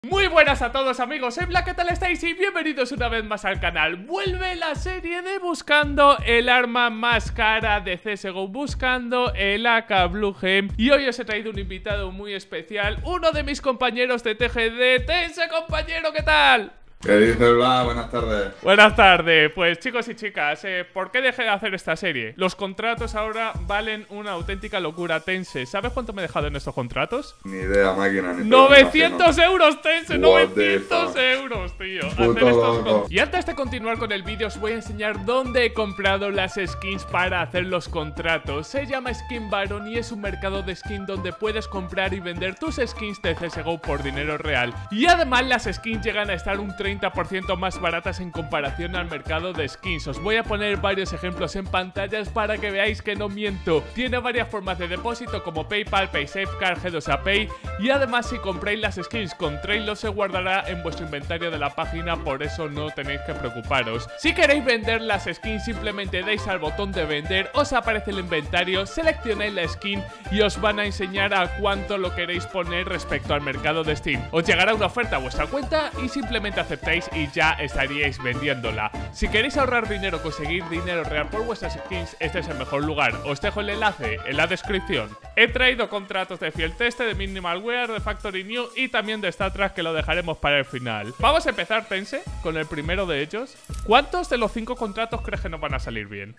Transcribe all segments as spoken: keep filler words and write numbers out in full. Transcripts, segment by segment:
Muy buenas a todos amigos, en Black, ¿qué tal estáis? Y bienvenidos una vez más al canal. Vuelve la serie de buscando el arma más cara de C S G O, buscando el A K Blue Gem. Y hoy os he traído un invitado muy especial, uno de mis compañeros de T G D. Tense, compañero, ¿qué tal? ¿Qué dices, Bla? Buenas tardes. Buenas tardes. Pues chicos y chicas, eh, ¿por qué dejé de hacer esta serie? Los contratos ahora valen una auténtica locura. Tense, ¿sabes cuánto me he dejado en estos contratos? Ni idea, máquina. Ni novecientos euros, Tense, What novecientos euros, tío. Hacer estos con... Y antes de continuar con el vídeo os voy a enseñar dónde he comprado las skins para hacer los contratos. Se llama Skin Baron y es un mercado de skin donde puedes comprar y vender tus skins de C S G O por dinero real. Y además las skins llegan a estar un treinta por ciento más baratas en comparación al mercado de skins. Os voy a poner varios ejemplos en pantallas para que veáis que no miento. Tiene varias formas de depósito como PayPal, PaySafeCard, G dos A Pay. Y además si compráis las skins con Trailer se guardará en vuestro inventario de la página, por eso no tenéis que preocuparos. Si queréis vender las skins simplemente dais al botón de vender, os aparece el inventario, seleccionáis la skin y os van a enseñar a cuánto lo queréis poner respecto al mercado de Steam. Os llegará una oferta a vuestra cuenta y simplemente aceptáis y ya estaríais vendiéndola. Si queréis ahorrar dinero, conseguir dinero real por vuestras skins, este es el mejor lugar. Os dejo el enlace en la descripción. He traído contratos de Field Test, de Minimalware, de Factory New y también de StatTrak, que lo dejaremos para el final. Vamos a empezar, Tense, con el primero de ellos. ¿Cuántos de los cinco contratos crees que nos van a salir bien?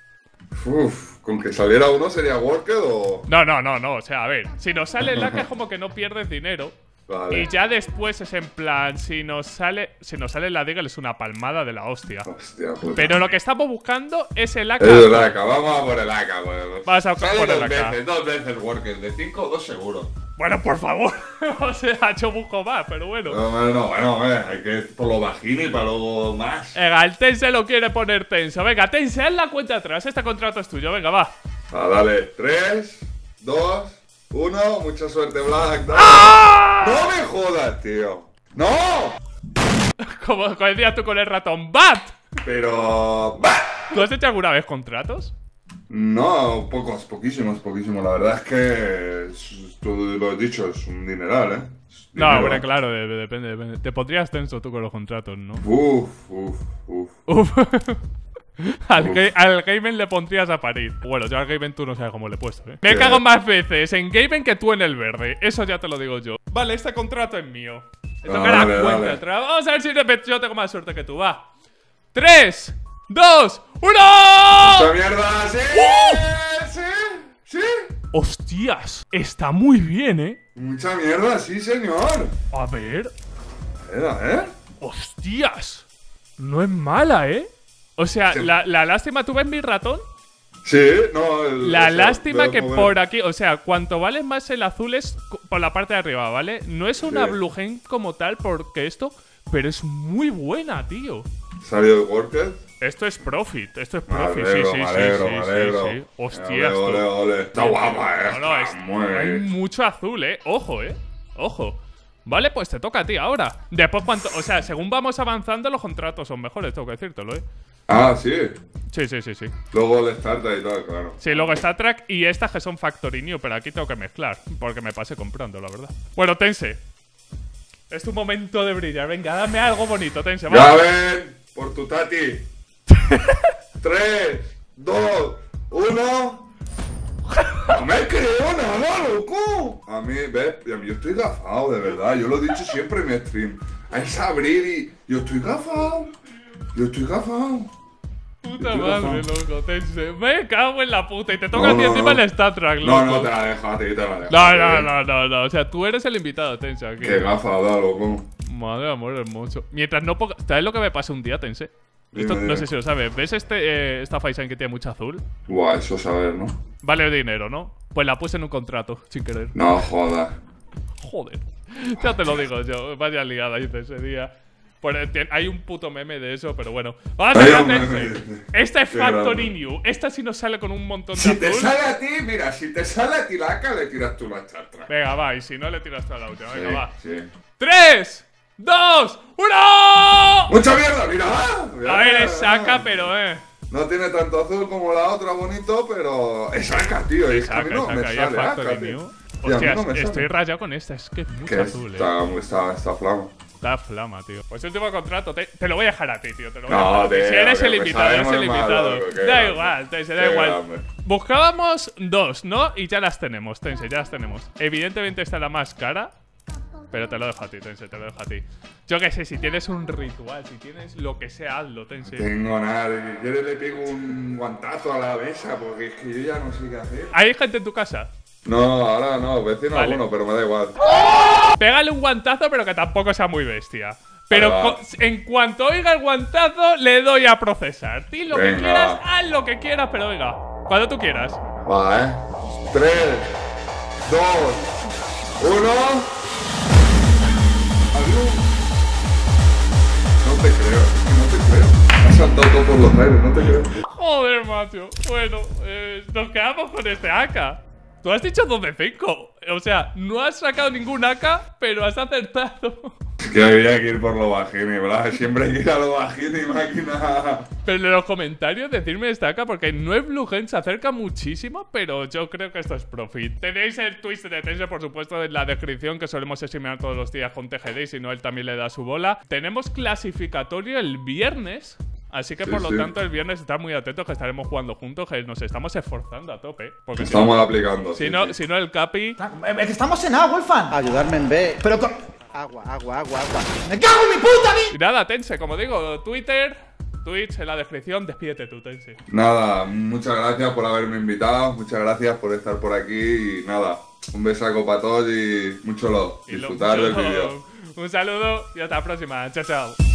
Uf, con que saliera uno sería Worked o... No, no, no, no, o sea, a ver, si nos sale el A K es como que no pierdes dinero. Vale. Y ya después es en plan, si nos sale si nos sale la Deagle es una palmada de la hostia. Hostia, puta. Pero lo que estamos buscando es el A K. Es el A K, vamos a por el A K. Pues. Vas a por el dos A K. Veces, dos veces Worked, de cinco, dos seguro. Bueno, por favor. O sea, yo busco más, pero bueno. No, no, no, bueno, eh, hay que ir por lo bajino y para luego más. Venga, el Tense lo quiere poner tenso. Venga, Tense, haz la cuenta atrás. Este contrato es tuyo, venga, va. Ah, dale, tres, dos, uno, mucha suerte, Black. ¡Ah! No me jodas, tío. ¡No! Como decías tú con el ratón, ¡Bat! Pero... ¡Bat! ¿Tú has hecho alguna vez contratos? No, pocos, poquísimos, poquísimos. La verdad es que, es, tú lo has dicho, es un dineral, ¿eh? Es No, dinero. hombre, claro, de, de, depende, depende. Te pondrías tenso tú con los contratos, ¿no? Uf, uf, uf. Uf. Al, ga al Gaben le pondrías a parir. Bueno, yo al Gaben tú no sabes cómo le he puesto, ¿eh? Me cago más veces en Gaben que tú en el verde. Eso ya te lo digo yo. Vale, este contrato es mío. Me tocará Dale, cuenta dale. atrás. Vamos a ver si yo tengo más suerte que tú. Va. Tres, dos, uno. ¡Esta mierda! ¡Sí! ¡Uh! ¡Sí! ¡Sí! Hostias, está muy bien, ¿eh? Mucha mierda, sí, señor. A ver. A ver, a ver. Hostias. No es mala, ¿eh? O sea, Sí. la, la lástima, ¿tú ves mi ratón? Sí, no. El, La o sea, lástima veo que mover. por aquí, o sea, cuanto vale más el azul es por la parte de arriba, ¿vale? No es una Sí. Blue Gem como tal, porque esto, pero es muy buena, tío. ¿Salió el Worked? Esto es profit, esto es Me profit, alegro, sí, sí, me sí, alegro, sí, me sí, alegro. sí. Hostias, Ole, ole, tú. ole. Está guapa, eh. No, no, es, Está muy hay bien. mucho azul, eh. Ojo, eh. Ojo. Vale, pues te toca a ti ahora. Después, cuanto, o sea, según vamos avanzando, los contratos son mejores, tengo que decírtelo, eh. Ah, sí. Sí, sí, sí, sí. Luego el Starter y todo, claro. Sí, luego está Track y estas que son Factory New, pero aquí tengo que mezclar, porque me pasé comprando, la verdad. Bueno, Tense, es tu momento de brillar. Venga, dame algo bonito, Tense. Ya Vamos. ven, por tu tati. Tres, dos, uno. No me creo nada, loco. A mí, ves, yo estoy gafado, de verdad. Yo lo he dicho siempre en mi stream. Es abrir y yo estoy gafado. Yo estoy gafado. Puta Estoy madre, gafado. loco, Tense. Me cago en la puta. Y te toca No, a ti no, encima no. el Star Track, loco. No, no te la dejo a ti, te la dejo. No, a ti. no, no, no, no. O sea, tú eres el invitado, Tense, aquí. Qué gafada, loco. Madre amor hermoso. Mientras no ponga... ¿Sabes lo que me pasó un día, Tense? Esto Dime, no dime. sé si lo sabes. ¿Ves este, eh, esta Faisan que tiene mucho azul? Buah, eso saber, ¿no? Vale dinero, ¿no? Pues la puse en un contrato, sin querer. No, joda. Joder. Ya te lo digo yo. Vaya liada hice ese día. Por el tie- hay un puto meme de eso, pero bueno. ¡Vamos Hay a un ver! meme. Esta es Qué Factory grande. New. Esta sí nos sale con un montón de Si te azul. sale a ti, mira, si te sale a ti la A K, le tiras tú la Star Trek. Venga, va. Y si no, le tiras a la última. Venga, Sí, va. sí. ¡Tres! ¡Dos! ¡Uno! ¡Mucha mierda! ¡Mira! A ver, es saca, pero eh. No tiene tanto azul como la otra, bonito, pero es A K, tío. Es que a mí Saca, no me saca. Ya sale A K, Factory tío. New. Y a mí Hostia, no me estoy sale. rayado con esta. Es que es mucho Que azul, eh. está, está, está flama. Puta flama, tío. Pues último contrato, te, te lo voy a dejar a ti, tío. Te lo voy No, a dejar a ti. tío, Si eres que el invitado, eres el sabemos más, invitado. loco, qué Da grande. igual, Tense, da Qué igual. grande. Buscábamos dos, ¿no? Y ya las tenemos, Tense, ya las tenemos. Evidentemente esta es la más cara. Pero te lo dejo a ti, Tense, te lo dejo a ti. Yo qué sé, si tienes un ritual, si tienes lo que sea, hazlo, Tense. No tengo nada. Si quieres le pego un guantazo a la mesa porque es que yo ya no sé qué hacer. ¿Hay gente en tu casa? No, ahora no, vecino Vale. alguno, pero me da igual. Pégale un guantazo, pero que tampoco sea muy bestia. Pero Vale, va. co- en cuanto oiga el guantazo, le doy a procesar. Di lo que Venga, quieras, va. haz lo que quieras, pero oiga, cuando tú quieras. Va, eh. Tres, dos, uno. Adiós. No te creo, no te creo. Has saltado todo por los aires, no te creo. Joder, macho. Bueno, eh, nos quedamos con este A K. Tú has dicho dos de cinco. O sea, no has sacado ningún A K, pero has acertado. Es que había que ir por lo bajini, ¿verdad? Siempre hay que ir a lo bajini, máquina. Pero en los comentarios decirme esta A K, porque no es Blue Gen, se acerca muchísimo, pero yo creo que esto es profit. Tenéis el twist de Tense, por supuesto, en la descripción, que solemos streamear todos los días con T G D, y si no, él también le da su bola. Tenemos clasificatorio el viernes. Así que Sí, por lo sí. tanto el viernes estar muy atentos, que estaremos jugando juntos, que nos estamos esforzando a tope. Porque si Estamos no, aplicando. si sí, no, sí. si no el Capi… Eh, que estamos en A, Wolfan. Ayudarme en B. Pero con... Agua, agua, agua, agua. ¡Me cago en mi puta vida! Y nada, Tense, como digo, Twitter, Twitch en la descripción, despídete tú, Tense. Nada, muchas gracias por haberme invitado, muchas gracias por estar por aquí y nada, un besaco para todos y mucho love. Y lo- Disfrutar del vídeo. Un saludo y hasta la próxima. Chao, chao.